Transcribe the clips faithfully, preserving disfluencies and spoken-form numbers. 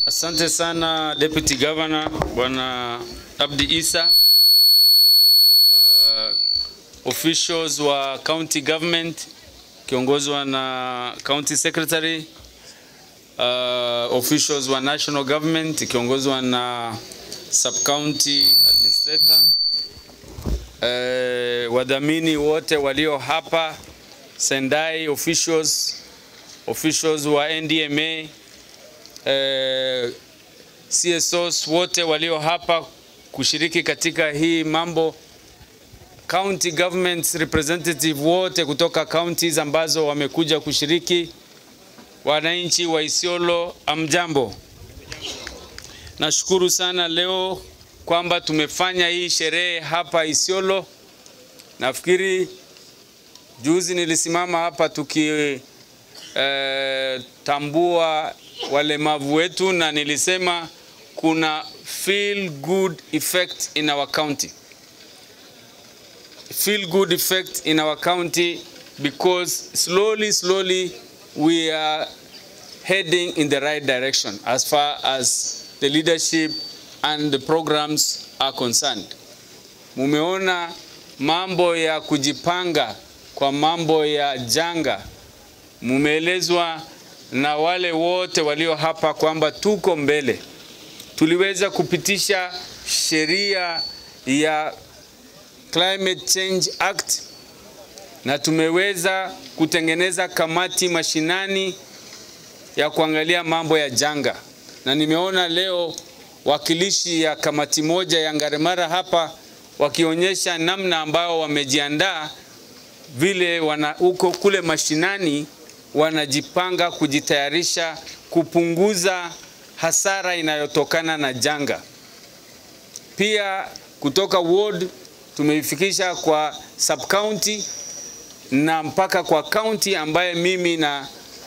Asante sana Deputy Governor Bwana Abdi Isa, uh, officials wa county government kiongozwa na county secretary, uh, officials wa national government kiongozwa na sub county administrator, uh, wadhamini wote walio hapa, Sendai officials, officials wa N D M A, Uh, C S Os wote walio hapa kushiriki katika hii mambo, county governments representative wote kutoka counties ambazo wamekuja kushiriki, wananchi wa Isiolo, amjambo. Nashukuru sana leo kwamba tumefanya hii sherehe hapa Isiolo. Nafikiri juzi nilisimama hapa tuki uh, tambua walemavu wetu na nilisema kuna feel good effect in our county. Feel good effect in our county because slowly, slowly we are heading in the right direction as far as the leadership and the programs are concerned. Mumeona mambo ya kujipanga kwa mambo ya janga. Mumeelezwa na wale wote walio hapa kwamba tuko mbele. Tuliweza kupitisha sheria ya Climate Change Act na tumeweza kutengeneza kamati mashinani ya kuangalia mambo ya janga. Na nimeona leo wakilishi ya kamati moja ya Ngaremara hapa wakionyesha namna ambao wamejiandaa vile wana uko kule mashinani wanajipanga kujitayarisha kupunguza hasara inayotokana na janga. Pia kutoka ward tumeifikisha kwa sub county na mpaka kwa county ambaye mimi na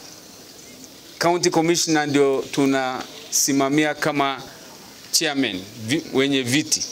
county commissioner ndio tunasimamia kama chairman vi, wenye viti.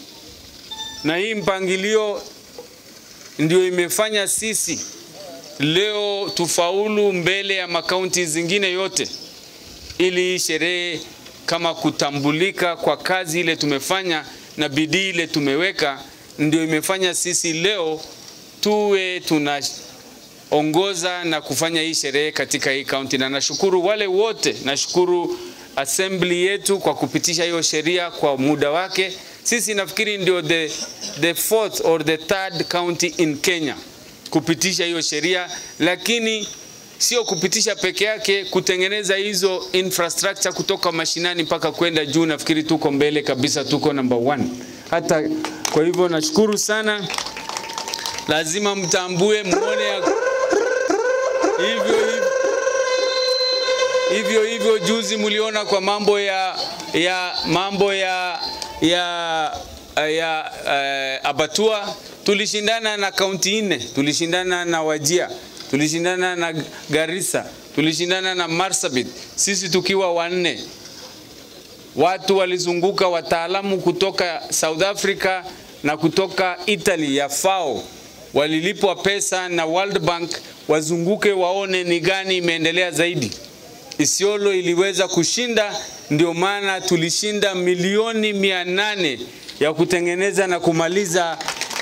Na hii mpangilio ndio imefanya sisi leo tufaulu mbele ya makaunti zingine yote, ili sherehe kama kutambulika kwa kazi ile tumefanya na bidii ile tumeweka ndio imefanya sisi leo tuwe tunaongoza na kufanya hii sherehe katika hii county. Na nashukuru wale wote, nashukuru assembly yetu kwa kupitisha hiyo sheria kwa muda wake. Sisi nafikiri ndio the, the fourth or the third county in Kenya kupitisha hiyo sheria, lakini sio kupitisha peke yake, kutengeneza hizo infrastructure kutoka mashinani mpaka kwenda juu. Nafikiri tuko mbele kabisa, tuko number one. Hata kwa hivyo nashukuru sana, lazima mtambue muone ya hivyo hivyo hivyo hivyo juzi mliona kwa mambo ya ya mambo ya ya ya uh, abatua. Tulishindana na kaunti nne, tulishindana na Wajir, tulishindana na Garissa, tulishindana na Marsabit, sisi tukiwa wanne. Watu walizunguka, wataalamu kutoka South Africa na kutoka Italy ya F A O walilipwa pesa na World Bank wazunguke waone ni gani imeendelea zaidi. Isiolo iliweza kushinda, ndio maana tulishinda milioni mia nane ya kutengeneza na kumaliza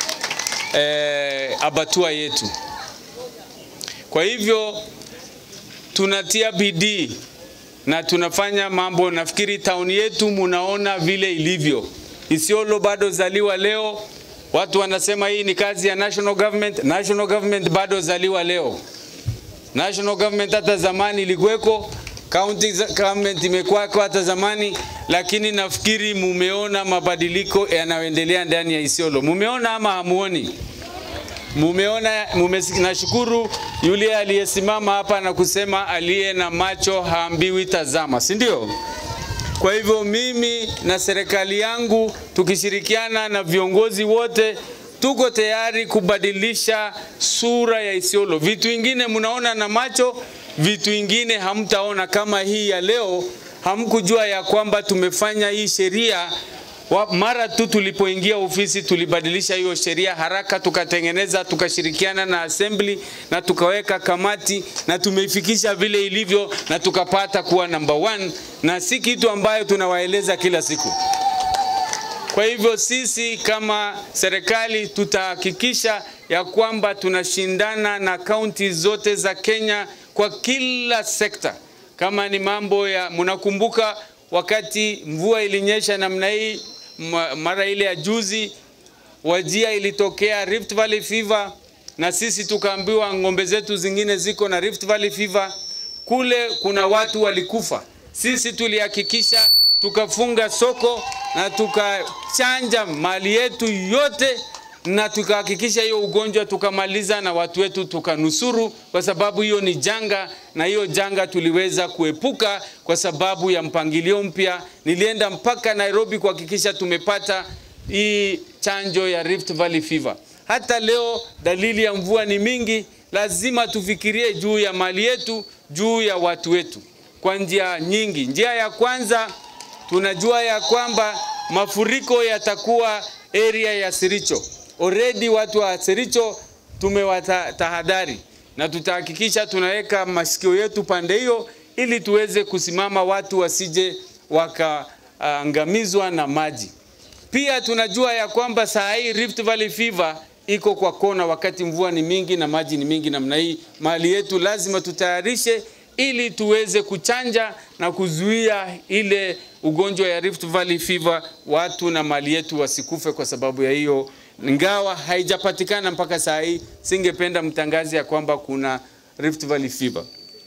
Eh, abatua yetu. Kwa hivyo tunatia bidii na tunafanya mambo. Nafikiri town yetu munaona vile ilivyo. Isiolo bado zaliwa leo. Watu wanasema hii ni kazi ya national government. National government bado zaliwa leo. National government hata zamani ilikuweko, county government imekuwa kwa hata zamani, lakini nafikiri mumeona mabadiliko yanayoendelea ndani ya Isiolo. Mumeona ama hamuoni? Mumeona, nashukuru yule aliyesimama hapa na kusema aliye na macho haambiwi tazama, si ndio? Kwa hivyo mimi na serikali yangu tukishirikiana na viongozi wote tuko tayari kubadilisha sura ya Isiolo. Vitu vingine mnaona na macho, vitu vingine hamtaona. Kama hii ya leo, hamkujua ya kwamba tumefanya hii sheria Mara tu tulipoingia ofisi tulibadilisha hiyo sheria haraka, tukatengeneza, tukashirikiana na assembly na tukaweka kamati na tumeifikisha vile ilivyo na tukapata kuwa number one, na si kitu ambayo tunawaeleza kila siku. Kwa hivyo sisi kama serikali tutahakikisha ya kwamba tunashindana na kaunti zote za Kenya kwa kila sekta. Kama ni mambo ya, mnakumbuka wakati mvua ilinyesha namna hii mara ile ya juzi, Wajia ilitokea Rift Valley fever na sisi tukaambiwa ng'ombe zetu zingine ziko na Rift Valley fever. Kule kuna watu walikufa. Sisi tulihakikisha tukafunga soko na tukachanja mali yetu yote na tukahakikisha hiyo ugonjwa tukamaliza na watu wetu tukanusuru, kwa sababu hiyo ni janga, na hiyo janga tuliweza kuepuka kwa sababu ya mpangilio mpya. Nilienda mpaka Nairobi kuhakikisha tumepata hii chanjo ya Rift Valley fever. Hata leo dalili ya mvua ni mingi, lazima tufikirie juu ya mali yetu, juu ya watu wetu kwa njia nyingi. Njia ya kwanza, tunajua ya kwamba mafuriko yatakuwa area ya Siricho. Already watu wa Siricho tumewatahadhari na tutahakikisha tunaweka masikio yetu pande hiyo ili tuweze kusimama watu wasije wakaangamizwa na maji. Pia tunajua ya kwamba saa hii Rift Valley fever iko kwa kona wakati mvua ni mingi na maji ni mingi namna hii. Mali yetu lazima tutayarishe ili tuweze kuchanja na kuzuia ile ugonjwa ya Rift Valley fever, watu na mali yetu wasikufe kwa sababu ya hiyo. Ingawa haijapatikana mpaka saa hii, singependa mtangazi ya kwamba kuna Rift Valley fever.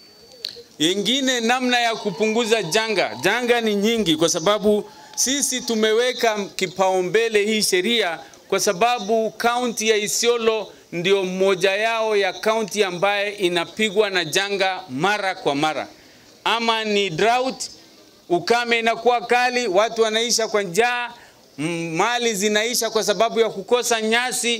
Yengine namna ya kupunguza janga. Janga ni nyingi kwa sababu sisi tumeweka kipaumbele hii sheria kwa sababu kaunti ya Isiolo ndio mmoja yao ya kaunti ambaye inapigwa na janga mara kwa mara. Ama ni drought, ukame inakuwa kali, watu wanaisha kwa njaa, mali zinaisha kwa sababu ya kukosa nyasi,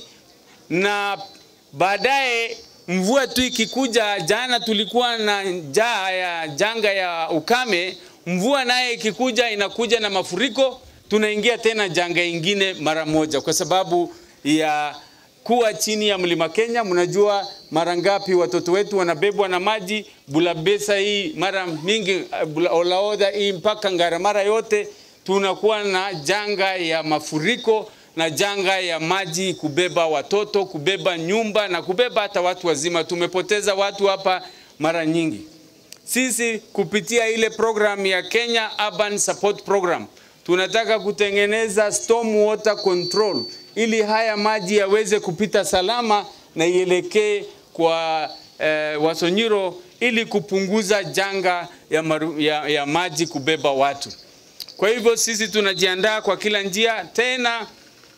na baadaye mvua tu ikikuja. Jana tulikuwa na njaa ya janga ya ukame, mvua naye ikikuja inakuja na mafuriko, tunaingia tena janga ingine mara moja kwa sababu ya kuwa chini ya mlima Kenya. Mnajua mara ngapi watoto wetu wanabebwa na maji, Bulabesa hii mara mingi, Olaoda hii mpaka Ngara, mara yote tunakuwa na janga ya mafuriko na janga ya maji kubeba watoto, kubeba nyumba na kubeba hata watu wazima. Tumepoteza watu hapa mara nyingi. Sisi kupitia ile program ya Kenya Urban Support Program tunataka kutengeneza storm water control ili haya maji yaweze kupita salama na ielekee kwa eh, Wasonyiro ili kupunguza janga ya, maru, ya, ya maji kubeba watu. Kwa hivyo sisi tunajiandaa kwa kila njia. Tena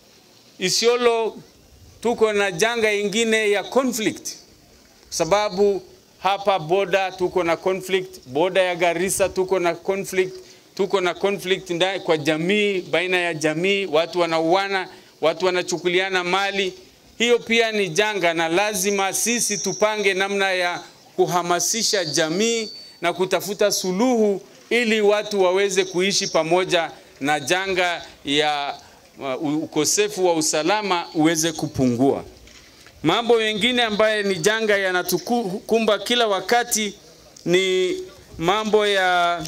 Isiolo tuko na janga ingine ya conflict, sababu hapa boda tuko na conflict, boda ya Garissa tuko na conflict, tuko na conflict ndani kwa jamii, baina ya jamii, watu wanauana, watu wanachukuliana mali. Hiyo pia ni janga na lazima sisi tupange namna ya kuhamasisha jamii na kutafuta suluhu ili watu waweze kuishi pamoja na janga ya uh, ukosefu wa usalama uweze kupungua. Mambo mengine ambaye ni janga yanatukumba kila wakati ni mambo ya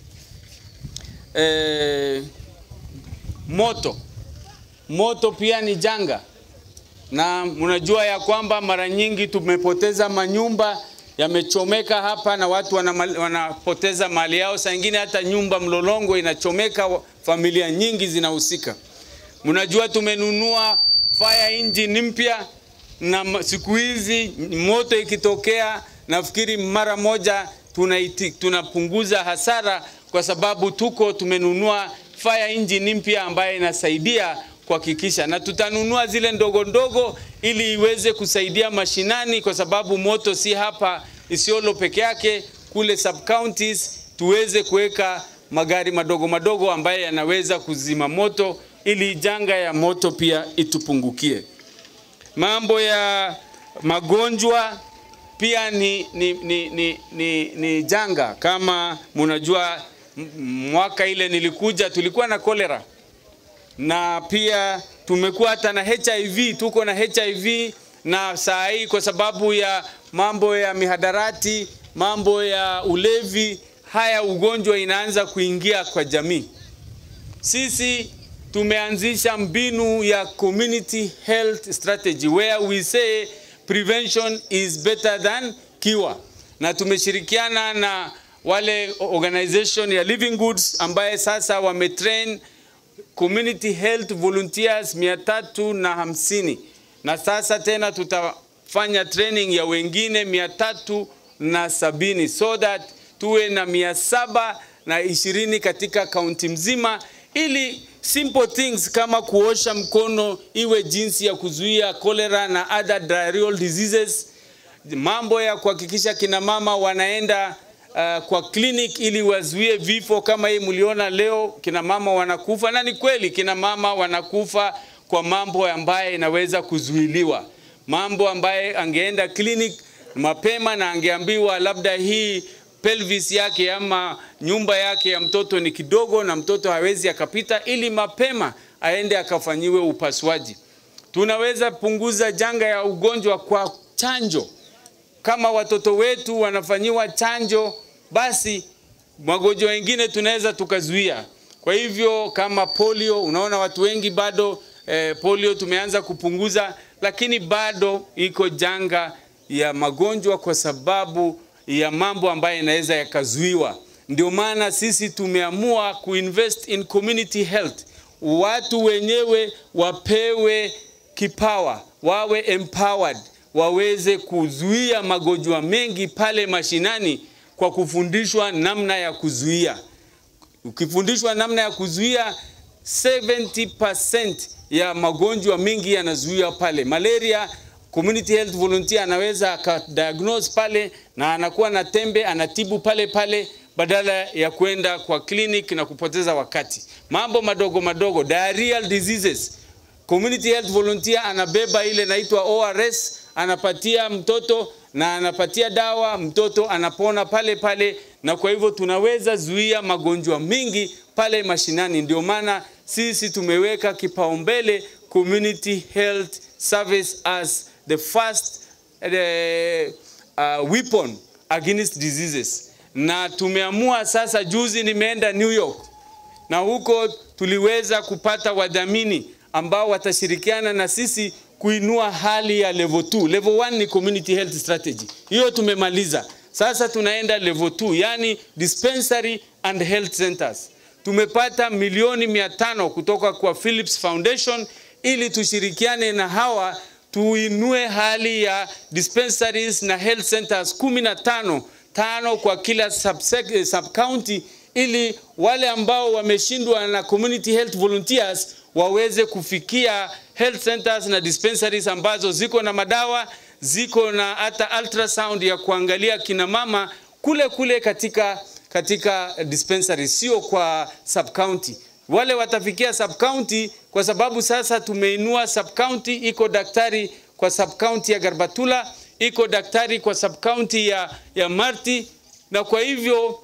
eh, moto. Moto pia ni janga. Na mnajua ya kwamba mara nyingi tumepoteza manyumba yamechomeka hapa na watu wanapoteza mali yao. Saa nyingine hata nyumba mlolongo inachomeka, familia nyingi zinahusika. Mnajua tumenunua fire engine mpya na siku hizi moto ikitokea nafikiri mara moja tunaiti, tunapunguza hasara kwa sababu tuko tumenunua fire engine mpya ambaye inasaidia kuhakikisha, na tutanunua zile ndogo ndogo ili iweze kusaidia mashinani kwa sababu moto si hapa Isiolo peke yake, kule sub counties tuweze kuweka magari madogo madogo ambaye yanaweza kuzima moto ili janga ya moto pia itupungukie. Mambo ya magonjwa pia ni, ni, ni, ni, ni, ni janga. Kama mnajua mwaka ile nilikuja tulikuwa na kolera. na pia tumekuwa hata na H I V, tuko na H I V, na saa hii kwa sababu ya mambo ya mihadarati, mambo ya ulevi, haya ugonjwa inaanza kuingia kwa jamii. Sisi tumeanzisha mbinu ya community health strategy where we say prevention is better than cure, na tumeshirikiana na wale organization ya Living Goods ambaye sasa wametrain community health volunteers mia tatu na hamsini, na sasa tena tutafanya training ya wengine mia tatu na sabini, so that tuwe na mia saba na ishirini katika kaunti mzima, ili simple things kama kuosha mkono iwe jinsi ya kuzuia cholera na other diarrheal diseases. Mambo ya kuhakikisha kina mama wanaenda uh, kwa clinic ili wazuie vifo kama hii mliona leo kina mama wanakufa, na ni kweli kina mama wanakufa kwa mambo ambaye inaweza kuzuiliwa. Mambo ambaye angeenda clinic mapema na angeambiwa labda hii pelvis yake ama nyumba yake ya mtoto ni kidogo na mtoto hawezi akapita, ili mapema aende akafanyiwe upasuaji. Tunaweza punguza janga ya ugonjwa kwa chanjo. Kama watoto wetu wanafanyiwa chanjo, basi magonjwa mengine tunaweza tukazuia. Kwa hivyo kama polio, unaona watu wengi bado eh, polio tumeanza kupunguza, lakini bado iko janga ya magonjwa kwa sababu ya mambo ambayo inaweza yakazuiwa. Ndio maana sisi tumeamua kuinvest in community health. Watu wenyewe wapewe kipawa, wawe empowered, waweze kuzuia magonjwa mengi pale mashinani kwa kufundishwa namna ya kuzuia. Ukifundishwa namna ya kuzuia, seventy percent ya magonjwa mengi yanazuia pale. Malaria, community health volunteer anaweza akadiagnose pale na anakuwa na tembe, anatibu pale pale badala ya kwenda kwa clinic na kupoteza wakati. Mambo madogo madogo, diarrheal diseases, community health volunteer anabeba ile inaitwa O R S, anapatia mtoto na anapatia dawa, mtoto anapona pale pale, na kwa hivyo tunaweza zuia magonjwa mengi pale mashinani. Ndio maana sisi tumeweka kipaumbele community health service as the first uh, uh, weapon against diseases. Na tumeamua sasa, juzi nimeenda New York na huko tuliweza kupata wadhamini ambao watashirikiana na sisi kuinua hali ya level two. Level one ni community health strategy, hiyo tumemaliza. Sasa tunaenda level two, yani dispensary and health centers. Tumepata milioni mia tano kutoka kwa Philips Foundation ili tushirikiane na hawa tuinue hali ya dispensaries na health centers kumi na tano, tano kwa kila sub, sub county, ili wale ambao wameshindwa na community health volunteers waweze kufikia health centers na dispensaries ambazo ziko na madawa, ziko na hata ultrasound ya kuangalia kina mama kule kule katika katika dispensary, sio kwa sub county. Wale watafikia sub county kwa sababu sasa tumeinua sub county, iko daktari kwa sub county ya Garbatula, iko daktari kwa sub county ya ya Marti, na kwa hivyo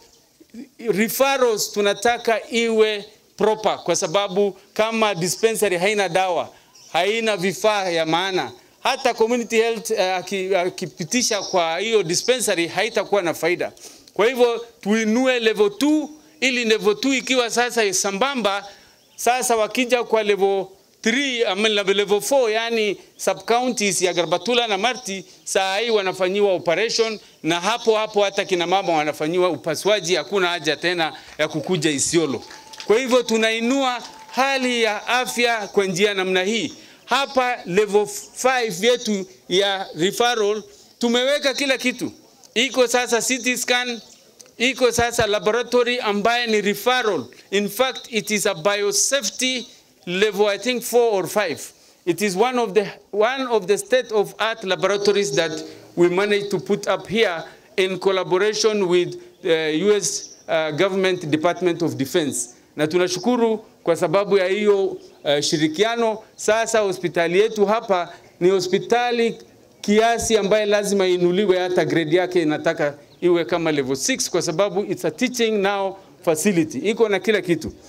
referrals tunataka iwe proper, kwa sababu kama dispensary haina dawa, haina vifaa ya maana, hata community health akipitisha uh, kwa hiyo dispensary haitakuwa na faida. Kwa hivyo tuinue level two, ili level two ikiwa sasa sambamba, sasa wakija kwa level three ama level four, yani sub counties ya Garbatula na Marti, saa hii wanafanyiwa operation, na hapo hapo hata kina mama wanafanyiwa upasuaji, hakuna haja tena ya kukuja Isiolo. Kwa hivyo tunainua hali ya afya kwa njia namna hii. Hapa level five yetu ya referral tumeweka kila kitu. Iko sasa C T scan, iko sasa laboratory ambaye ni referral. In fact, it is a biosafety level, I think four or five. It is one of the one of the state-of-art laboratories that we managed to put up here in collaboration with the U S uh, Government Department of Defense. Na tunashukuru kwa sababu ya hiyo uh, shirikiano. Sasa hospitali yetu hapa ni hospitali kiasi ambaye lazima inuliwe, hata grade yake inataka iwe kama level six, kwa sababu it's a teaching now facility, iko na kila kitu.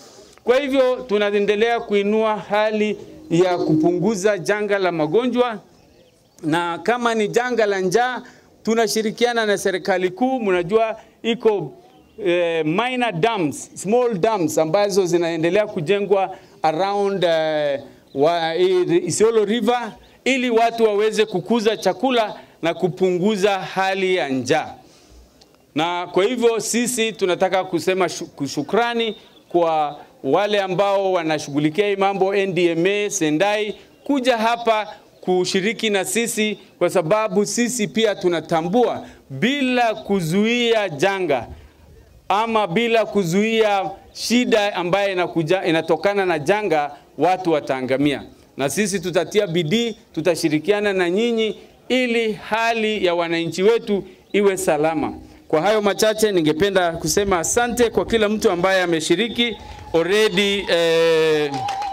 Kwa hivyo tunaendelea kuinua hali ya kupunguza janga la magonjwa, na kama ni janga la njaa tunashirikiana na serikali kuu. Mnajua iko eh, minor dams, small dams ambazo zinaendelea kujengwa around eh, wa Isiolo River ili watu waweze kukuza chakula na kupunguza hali ya njaa. Na kwa hivyo sisi tunataka kusema shukrani kwa wale ambao wanashughulikia mambo N D M A Sendai kuja hapa kushiriki na sisi, kwa sababu sisi pia tunatambua bila kuzuia janga ama bila kuzuia shida ambayo inakuja inatokana na janga, watu wataangamia. Na sisi tutatia bidii, tutashirikiana na nyinyi ili hali ya wananchi wetu iwe salama. Kwa hayo machache ningependa kusema asante kwa kila mtu ambaye ameshiriki already. Eh,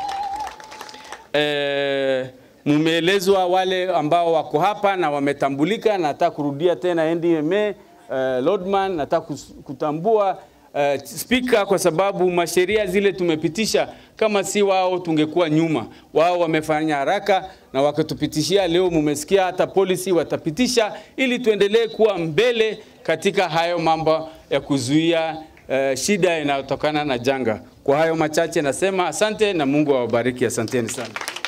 eh, mumeelezwa wale ambao wako hapa na wametambulika, na nataka kurudia tena N D M A, eh, Lordman, nataka kutambua Uh, speaker, kwa sababu masheria zile tumepitisha, kama si wao tungekuwa nyuma. Wao wamefanya haraka na wakatupitishia. Leo mumesikia hata policy watapitisha ili tuendelee kuwa mbele katika hayo mambo ya kuzuia uh, shida inayotokana na janga. Kwa hayo machache nasema asante na Mungu awabariki. Asanteni sana.